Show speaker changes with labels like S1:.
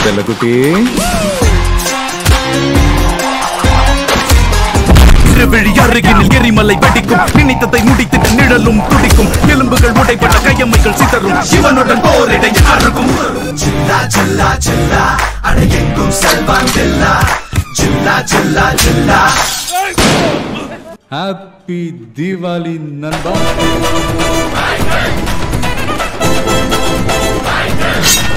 S1: செல்லக்குட்டி
S2: அருகினில் எரிமலை வெடிக்கும் நினைத்ததை முடித்திட்டு நிழலும் துடிக்கும் எலும்புகள் உடைப்பட்ட கையம்மைகள் சிதறும் சிவனுடன் போரிட யாருக்கும் சில்லா சில்லா சில்லா அடையெங்கும் செல்வான் சில்லா சில்லா சில்லா சில்லா.
S1: ஹாப்பி தீபாவளி நண்பா.